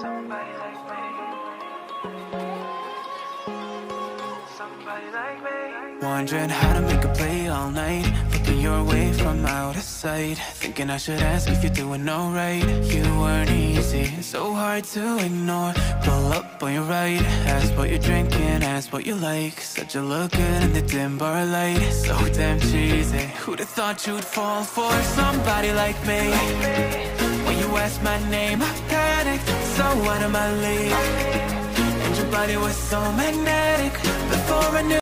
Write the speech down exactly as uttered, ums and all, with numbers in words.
Somebody like me. Somebody like me. Wondering how to make a play all night, looking your way from out of sight, thinking I should ask if you're doing alright. You weren't easy, so hard to ignore. Pull up on your right, ask what you're drinking, ask what you like. Said you look good in the dim bar light, so damn cheesy. Who'd have thought you'd fall for somebody like me? When you asked my name, I panicked, so out of my league. And your body was so magnetic, before I knew